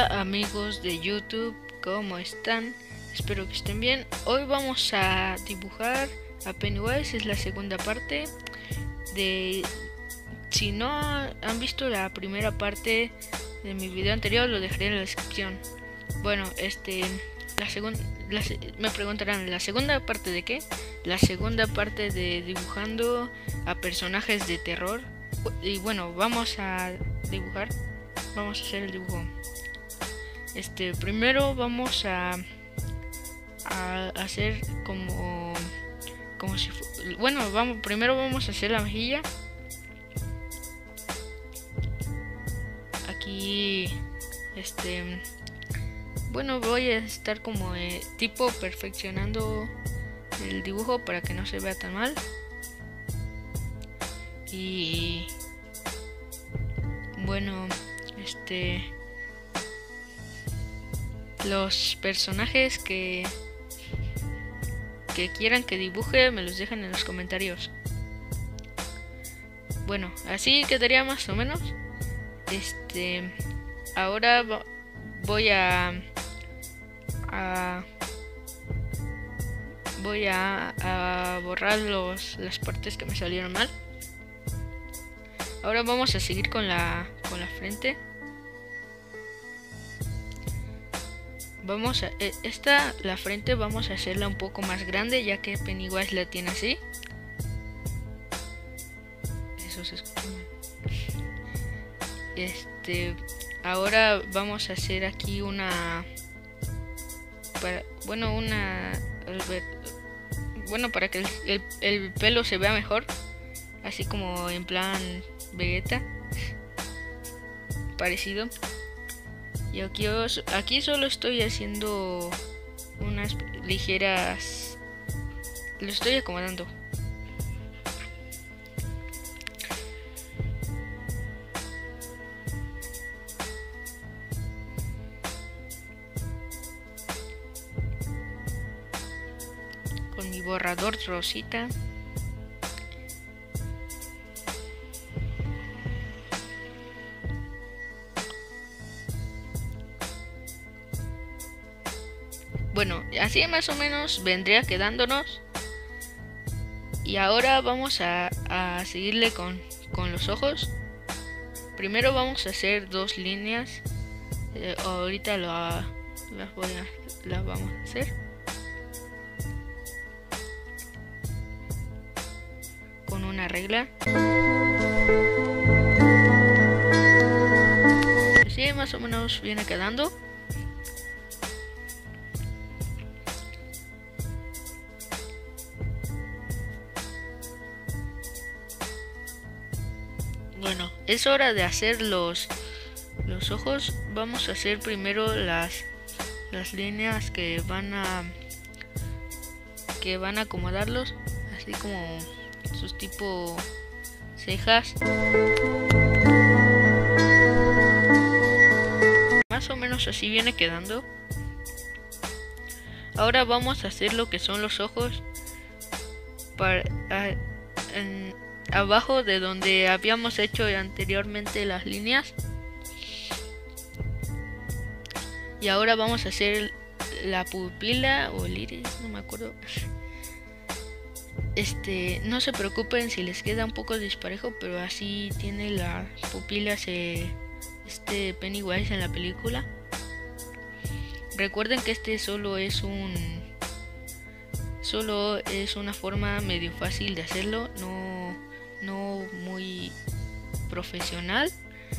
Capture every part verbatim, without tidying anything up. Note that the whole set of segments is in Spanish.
Hola amigos de YouTube, ¿cómo están? Espero que estén bien. Hoy vamos a dibujar a Pennywise, es la segunda parte de... Si no han visto la primera parte de mi video anterior, lo dejaré en la descripción. Bueno, este... La segunda... Me preguntarán, ¿la segunda parte de qué? La segunda parte de dibujando a personajes de terror. Y bueno, vamos a dibujar. Vamos a hacer el dibujo. Este, primero vamos a, a hacer como como si bueno, vamos primero vamos a hacer la mejilla. Aquí este bueno, voy a estar como eh, tipo perfeccionando el dibujo para que no se vea tan mal. Y bueno, este los personajes que que quieran que dibuje me los dejan en los comentarios. Bueno, así quedaría más o menos. Este, ahora voy a, a voy a, a borrar los las partes que me salieron mal. Ahora vamos a seguir con la con la frente. Vamos a esta la frente vamos a hacerla un poco más grande, ya que Pennywise la tiene así. Eso se escucha mal. Este, ahora vamos a hacer aquí una para, bueno, una bueno, para que el, el, el pelo se vea mejor, así como en plan Vegeta parecido. Y aquí, os, aquí solo estoy haciendo unas ligeras, lo estoy acomodando. Con mi borrador rosita. Bueno, así más o menos vendría quedándonos. Y ahora vamos a, a seguirle con, con los ojos. Primero vamos a hacer dos líneas. Eh, ahorita lo, las, voy a, las vamos a hacer. Con una regla. Así más o menos viene quedando. Bueno, es hora de hacer los, los ojos. Vamos a hacer primero las, las líneas que van a que van a acomodarlos, así como sus tipo cejas. Más o menos así viene quedando. Ahora vamos a hacer lo que son los ojos para a, en, abajo de donde habíamos hecho anteriormente las líneas. Y ahora vamos a hacer la pupila o el iris, no me acuerdo. Este, no se preocupen si les queda un poco disparejo, pero así tiene la pupila se, este Pennywise en la película. Recuerden que este solo es un solo es una forma medio fácil de hacerlo, no no muy profesional,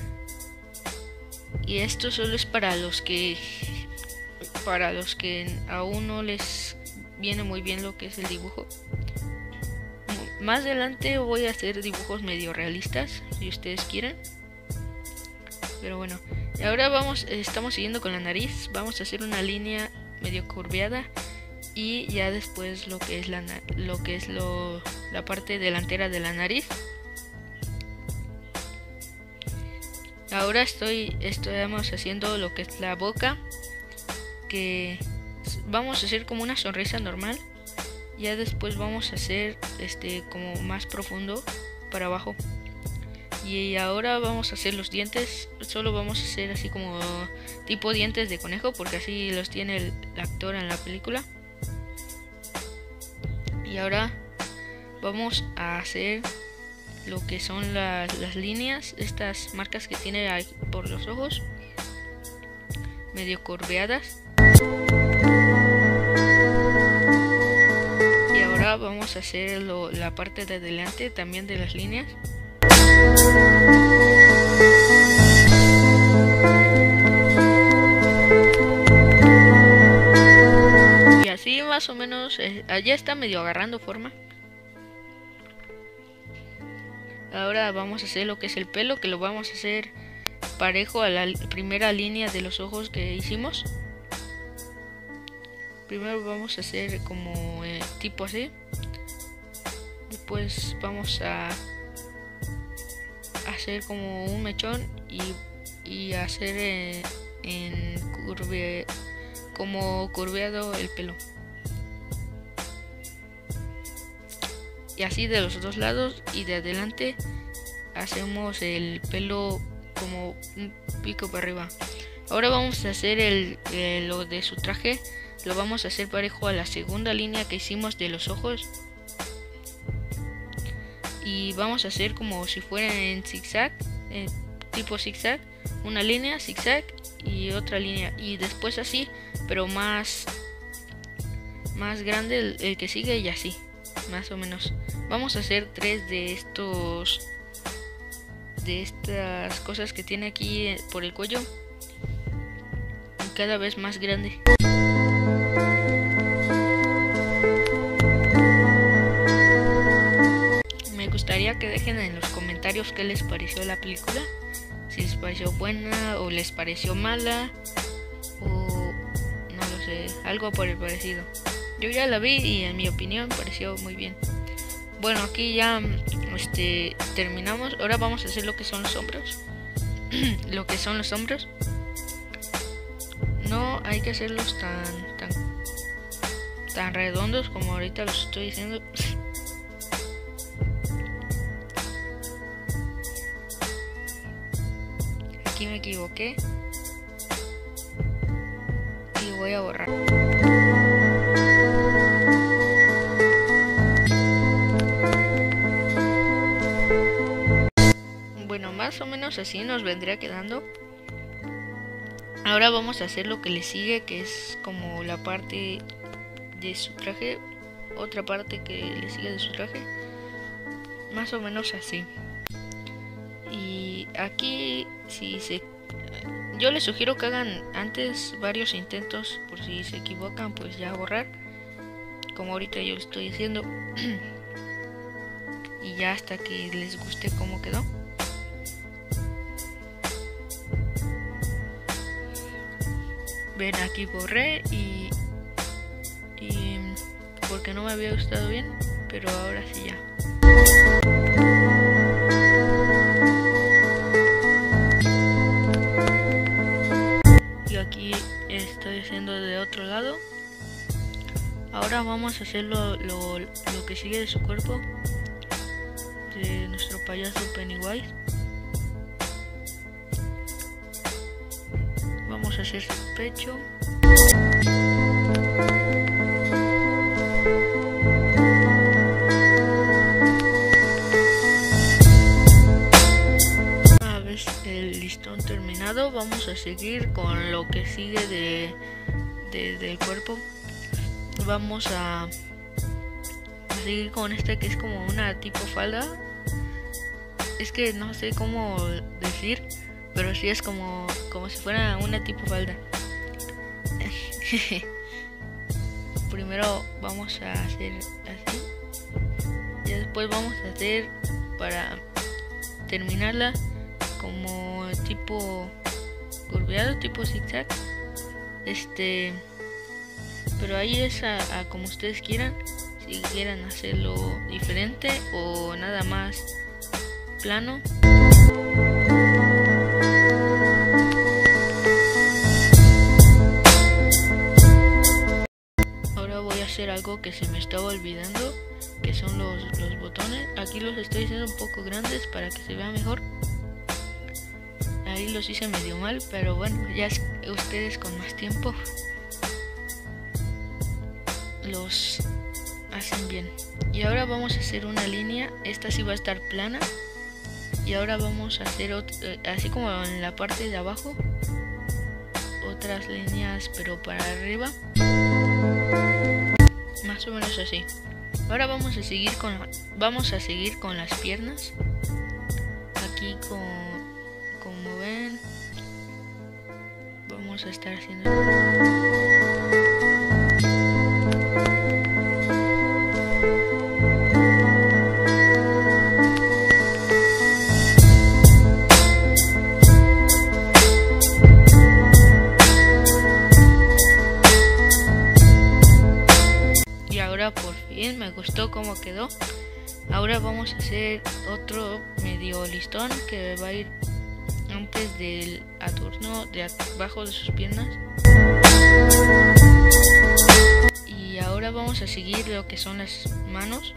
y esto solo es para los que para los que aún no les viene muy bien lo que es el dibujo. Más adelante voy a hacer dibujos medio realistas si ustedes quieren, pero bueno, ahora vamos estamos siguiendo con la nariz. Vamos a hacer una línea medio curveada y ya después lo que es la lo que es lo la parte delantera de la nariz. Ahora estoy estamos haciendo lo que es la boca, que vamos a hacer como una sonrisa normal. Ya después vamos a hacer este como más profundo para abajo. Y ahora vamos a hacer los dientes. Solo vamos a hacer así como tipo dientes de conejo, porque así los tiene el, el actor en la película. Y ahora vamos a hacer lo que son la, las líneas, estas marcas que tiene ahí por los ojos, medio curveadas. Y ahora vamos a hacer lo, la parte de adelante también de las líneas. Y así más o menos, eh, allá está medio agarrando forma. Ahora vamos a hacer lo que es el pelo, que lo vamos a hacer parejo a la primera línea de los ojos que hicimos. Primero vamos a hacer como eh, tipo así. Después vamos a hacer como un mechón y, y hacer eh, en curve, como curveado el pelo. Y así de los dos lados, y de adelante hacemos el pelo como un pico para arriba. Ahora vamos a hacer el, el lo de su traje. Lo vamos a hacer parejo a la segunda línea que hicimos de los ojos. Y vamos a hacer como si fuera en zigzag, eh, tipo zigzag, una línea zigzag y otra línea, y después así, pero más más grande el, el que sigue, y así más o menos. Vamos a hacer tres de estos de estas cosas que tiene aquí por el cuello, cada vez más grande. Me gustaría que dejen en los comentarios qué les pareció la película, si les pareció buena o les pareció mala, o no lo sé, algo por el parecido. Yo ya la vi y en mi opinión pareció muy bien. Bueno, aquí ya este, terminamos. Ahora vamos a hacer lo que son los hombros. Lo que son los hombros. No hay que hacerlos tan, tan, tan redondos como ahorita los estoy diciendo. Aquí me equivoqué. Y voy a borrar. Bueno, más o menos así nos vendría quedando. Ahora vamos a hacer lo que le sigue, que es como la parte de su traje. Otra parte que le sigue de su traje. Más o menos así. Y aquí, si se... yo les sugiero que hagan antes varios intentos, por si se equivocan, pues ya borrar. Como ahorita yo lo estoy haciendo. Y ya hasta que les guste cómo quedó. Ven, aquí borré y, y porque no me había gustado bien, pero ahora sí ya. Y aquí estoy haciendo de otro lado. Ahora vamos a hacer lo, lo, lo que sigue de su cuerpo, de nuestro payaso Pennywise. Vamos a hacer su pecho. Una vez el listón terminado, vamos a seguir con lo que sigue de, de del cuerpo. Vamos a, a seguir con este que es como una tipo falda. Es que no sé cómo decir, pero sí es como, como si fuera una tipo falda. Primero vamos a hacer así. Y después vamos a hacer, para terminarla, como tipo curveado, tipo zigzag. Este, pero ahí es a, a como ustedes quieran. Si quieran hacerlo diferente o nada más plano. hacer algo que se me estaba olvidando, que son los, los botones. Aquí los estoy haciendo un poco grandes para que se vea mejor. Ahí los hice medio mal, pero bueno, ya es ustedes con más tiempo los hacen bien. Y ahora vamos a hacer una línea. Esta sí va a estar plana. Y ahora vamos a hacer otro, así como en la parte de abajo, otras líneas pero para arriba, más o menos así. Ahora vamos a seguir con vamos a seguir con las piernas. Aquí con, como ven, vamos a estar haciendo por fin. Me gustó cómo quedó. Ahora vamos a hacer otro medio listón que va a ir antes del adorno de abajo de sus piernas. Y ahora vamos a seguir lo que son las manos.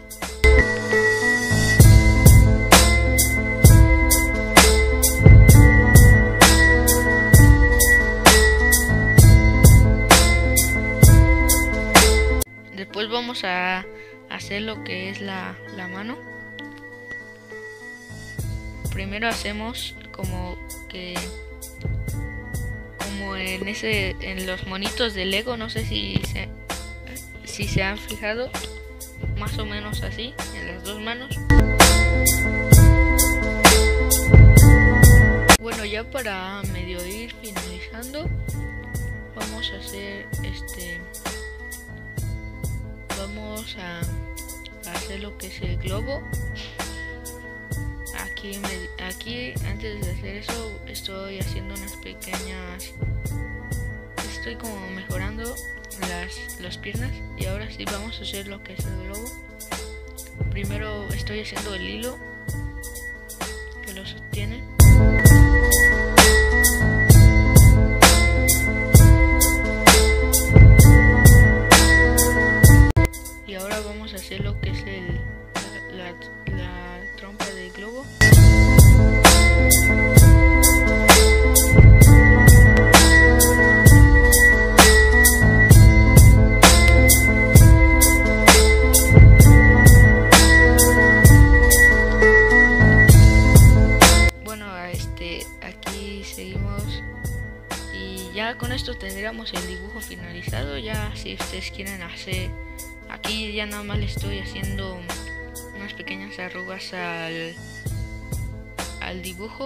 Después vamos a hacer lo que es la, la mano. Primero hacemos como que como en ese en los monitos de Lego, no sé si se, si se han fijado, más o menos así en las dos manos. Bueno, ya para medio ir finalizando, vamos a hacer este vamos a, a hacer lo que es el globo. Aquí, me, aquí antes de hacer eso estoy haciendo unas pequeñas, estoy como mejorando las, las piernas. Y ahora sí vamos a hacer lo que es el globo. Primero estoy haciendo el hilo que lo sostiene. Y ahora vamos a hacer lo que es el, la, la, la trompa del globo. Bueno, este, aquí seguimos. Y ya con esto tendríamos el dibujo finalizado. Ya si ustedes quieren hacer, aquí ya nada más le estoy haciendo unas pequeñas arrugas al, al dibujo.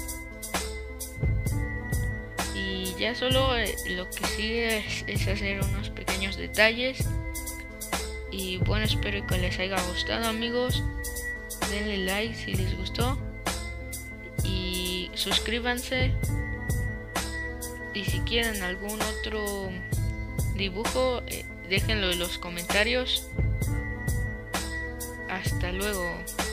Y ya solo eh, lo que sigue es, es hacer unos pequeños detalles. Y bueno, espero que les haya gustado, amigos. Denle like si les gustó. Y suscríbanse. Y si quieren algún otro dibujo, eh, déjenlo en los comentarios. Hasta luego.